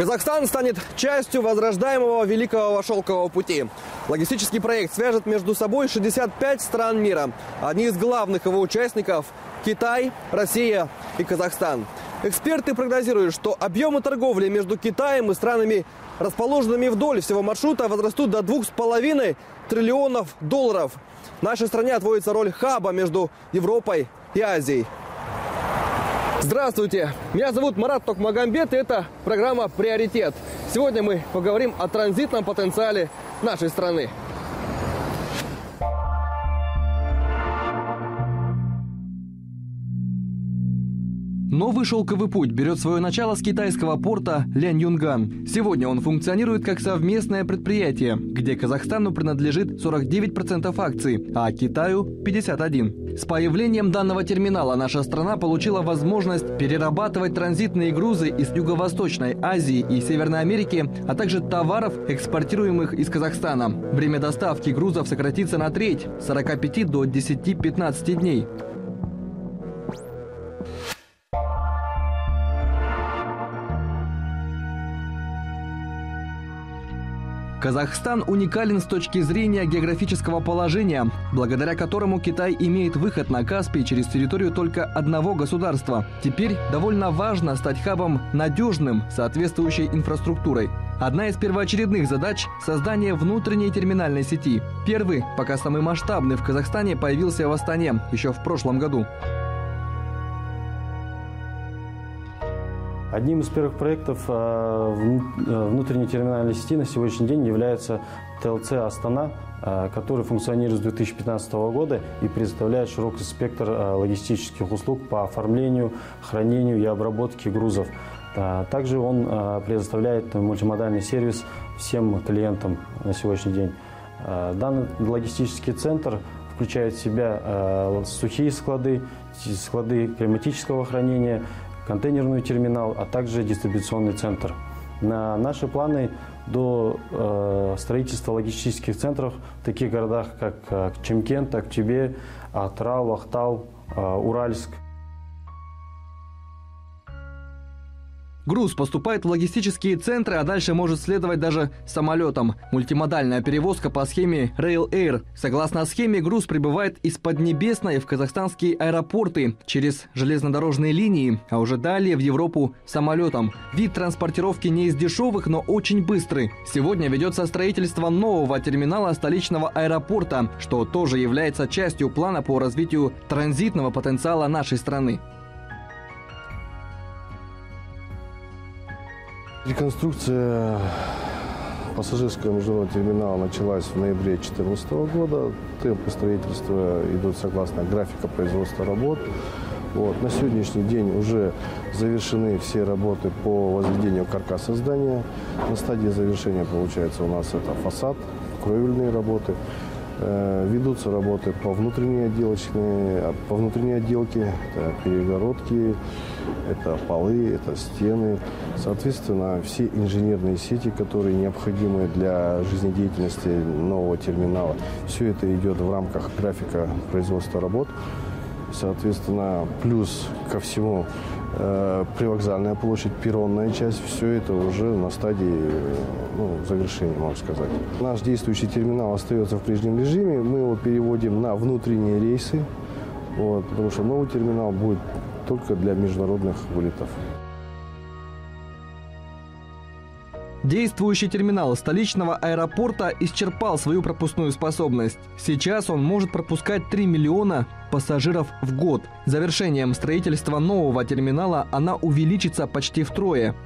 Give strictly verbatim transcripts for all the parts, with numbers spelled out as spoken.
Казахстан станет частью возрождаемого Великого Шелкового пути. Логистический проект свяжет между собой шестьдесят пять стран мира. Одни из главных его участников – Китай, Россия и Казахстан. Эксперты прогнозируют, что объемы торговли между Китаем и странами, расположенными вдоль всего маршрута, возрастут до двух с половиной триллионов долларов. Нашей стране отводится роль хаба между Европой и Азией. Здравствуйте, меня зовут Марат Токмагамбет, и это программа «Приоритет». Сегодня мы поговорим о транзитном потенциале нашей страны. Новый шелковый путь берет свое начало с китайского порта Ляньюнган. Сегодня он функционирует как совместное предприятие, где Казахстану принадлежит сорок девять процентов акций, а Китаю – пятьдесят один процент. С появлением данного терминала наша страна получила возможность перерабатывать транзитные грузы из Юго-Восточной Азии и Северной Америки, а также товаров, экспортируемых из Казахстана. Время доставки грузов сократится на треть – с сорока пяти до десяти-пятнадцати дней. Казахстан уникален с точки зрения географического положения, благодаря которому Китай имеет выход на Каспий через территорию только одного государства. Теперь довольно важно стать хабом надежным, соответствующей инфраструктурой. Одна из первоочередных задач – создание внутренней терминальной сети. Первый, пока самый масштабный в Казахстане, появился в Астане еще в прошлом году. Одним из первых проектов внутренней терминальной сети на сегодняшний день является ТЛЦ «Астана», который функционирует с две тысячи пятнадцатого года и предоставляет широкий спектр логистических услуг по оформлению, хранению и обработке грузов. Также он предоставляет мультимодальный сервис всем клиентам на сегодняшний день. Данный логистический центр включает в себя сухие склады, склады климатического хранения, контейнерный терминал, а также дистрибуционный центр. На наши планы до э, строительства логистических центров в таких городах, как э, Чимкент, Актюбе, Атырау, Актау, э, Уральск. Груз поступает в логистические центры, а дальше может следовать даже самолетом. Мультимодальная перевозка по схеме Rail Air. Согласно схеме, груз прибывает из Поднебесной в казахстанские аэропорты через железнодорожные линии, а уже далее в Европу самолетом. Вид транспортировки не из дешевых, но очень быстрый. Сегодня ведется строительство нового терминала столичного аэропорта, что тоже является частью плана по развитию транзитного потенциала нашей страны. Реконструкция пассажирского международного терминала началась в ноябре две тысячи четырнадцатого года. Темпы строительства идут согласно графика производства работ. Вот. На сегодняшний день уже завершены все работы по возведению каркаса здания. На стадии завершения, получается, у нас это фасад, кровельные работы. Ведутся работы по внутренней отделочной, по внутренней отделке, это перегородки, это полы, это стены. Соответственно, все инженерные сети, которые необходимы для жизнедеятельности нового терминала, все это идет в рамках графика производства работ. Соответственно, плюс ко всему э, привокзальная площадь, перронная часть, все это уже на стадии ну, завершения, можно сказать. Наш действующий терминал остается в прежнем режиме, мы его переводим на внутренние рейсы, вот, потому что новый терминал будет только для международных вылетов. Действующий терминал столичного аэропорта исчерпал свою пропускную способность. Сейчас он может пропускать три миллиона пассажиров в год. Завершением строительства нового терминала она увеличится почти втрое.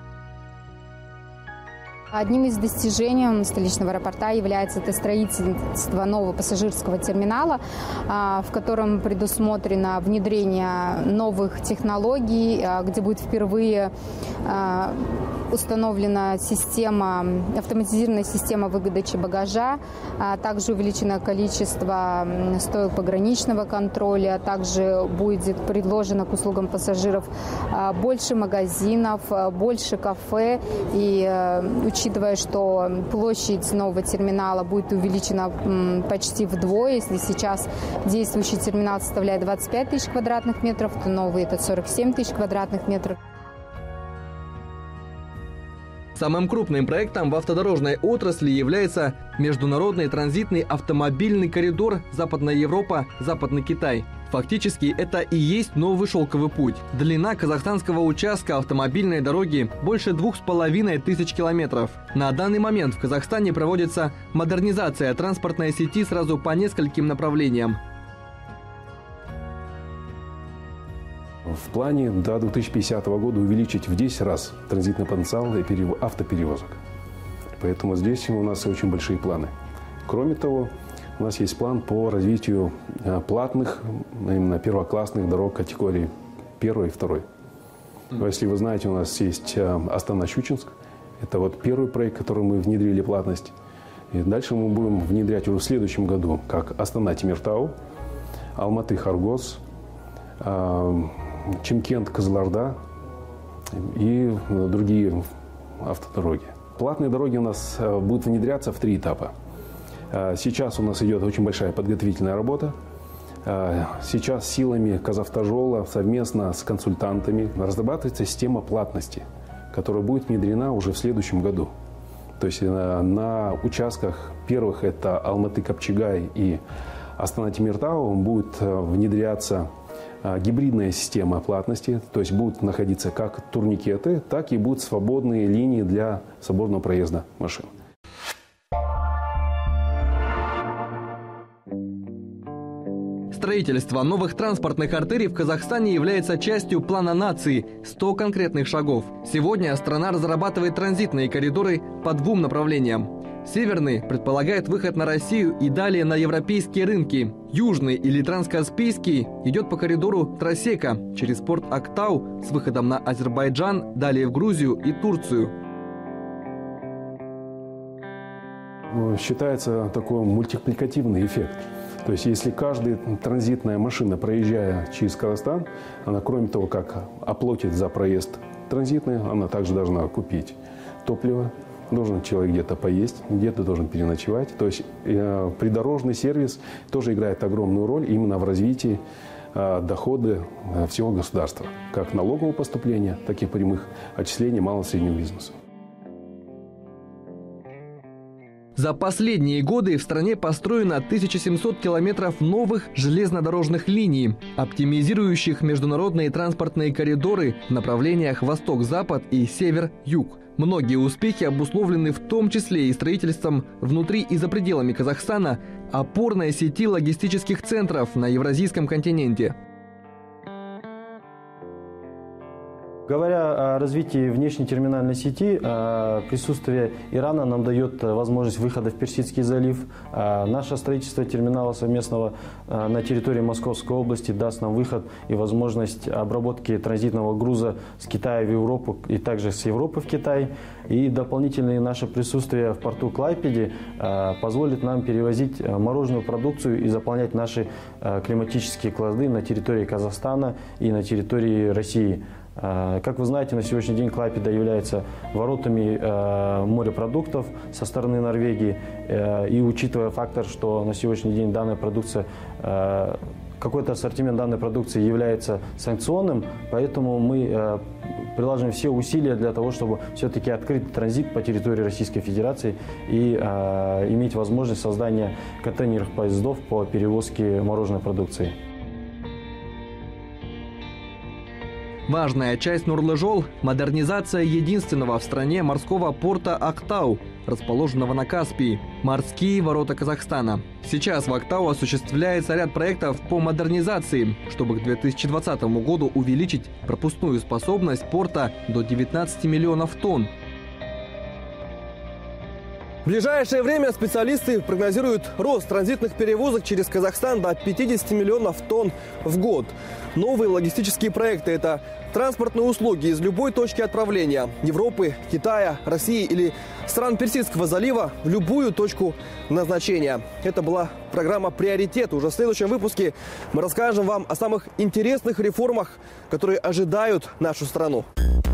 Одним из достижений столичного аэропорта является это строительство нового пассажирского терминала, в котором предусмотрено внедрение новых технологий, где будет впервые установлена система, автоматизированная система выдачи багажа, также увеличено количество стоек пограничного контроля, также будет предложено к услугам пассажиров больше магазинов, больше кафе. И учитывая, что площадь нового терминала будет увеличена почти вдвое, если сейчас действующий терминал составляет двадцать пять тысяч квадратных метров, то новый это сорок семь тысяч квадратных метров. Самым крупным проектом в автодорожной отрасли является международный транзитный автомобильный коридор Западная Европа, Западный Китай. Фактически это и есть новый шелковый путь. Длина казахстанского участка автомобильной дороги больше двух с половиной тысяч километров. На данный момент в Казахстане проводится модернизация транспортной сети сразу по нескольким направлениям. В плане до две тысячи пятидесятого года увеличить в десять раз транзитный потенциал автоперевозок. Поэтому здесь у нас очень большие планы. Кроме того, у нас есть план по развитию платных, именно первоклассных дорог категории первой и второй. Mm-hmm. Если вы знаете, у нас есть Астана-Щучинск. Это вот первый проект, который мы внедрили платность. И дальше мы будем внедрять уже в следующем году, как Астана-Темиртау, Алматы-Харгос, Чимкент-Кызылорда и другие автодороги. Платные дороги у нас будут внедряться в три этапа. Сейчас у нас идет очень большая подготовительная работа. Сейчас силами Казавтожола совместно с консультантами разрабатывается система платности, которая будет внедрена уже в следующем году. То есть на участках первых это Алматы-Капчагай и Астана-Темиртау будет внедряться гибридная система платности, то есть будут находиться как турникеты, так и будут свободные линии для свободного проезда машин. Строительство новых транспортных артерий в Казахстане является частью плана нации сто конкретных шагов. Сегодня страна разрабатывает транзитные коридоры по двум направлениям. Северный предполагает выход на Россию и далее на европейские рынки. Южный или транскаспийский идет по коридору Трасека через порт Актау с выходом на Азербайджан, далее в Грузию и Турцию. Считается такой мультипликативный эффект. То есть если каждая транзитная машина, проезжая через Казахстан, она кроме того, как оплатит за проезд транзитный, она также должна купить топливо. Должен человек где-то поесть, где-то должен переночевать. То есть э, придорожный сервис тоже играет огромную роль именно в развитии э, дохода э, всего государства. Как налогового поступления, так и прямых отчислений малого и среднего бизнеса. За последние годы в стране построено тысяча семьсот километров новых железнодорожных линий, оптимизирующих международные транспортные коридоры в направлениях восток-запад и север-юг. Многие успехи обусловлены в том числе и строительством внутри и за пределами Казахстана опорной сети логистических центров на Евразийском континенте. Говоря о развитии внешней терминальной сети, присутствие Ирана нам дает возможность выхода в Персидский залив. Наше строительство терминала совместного на территории Московской области даст нам выход и возможность обработки транзитного груза с Китая в Европу и также с Европы в Китай. И дополнительное наше присутствие в порту Клайпеде позволит нам перевозить мороженую продукцию и заполнять наши климатические склады на территории Казахстана и на территории России. Как вы знаете, на сегодняшний день Клайпеда является воротами морепродуктов со стороны Норвегии. И учитывая фактор, что на сегодняшний день данная продукция, какой-то ассортимент данной продукции является санкционным, поэтому мы приложим все усилия для того, чтобы все-таки открыть транзит по территории Российской Федерации и иметь возможность создания контейнерных поездов по перевозке мороженой продукции. Важная часть Нурлы-Жол – модернизация единственного в стране морского порта Актау, расположенного на Каспии, морские ворота Казахстана. Сейчас в Актау осуществляется ряд проектов по модернизации, чтобы к две тысячи двадцатому году увеличить пропускную способность порта до девятнадцати миллионов тонн. В ближайшее время специалисты прогнозируют рост транзитных перевозок через Казахстан до пятидесяти миллионов тонн в год. Новые логистические проекты – это транспортные услуги из любой точки отправления – Европы, Китая, России или стран Персидского залива в любую точку назначения. Это была программа «Приоритет». Уже в следующем выпуске мы расскажем вам о самых интересных реформах, которые ожидают нашу страну.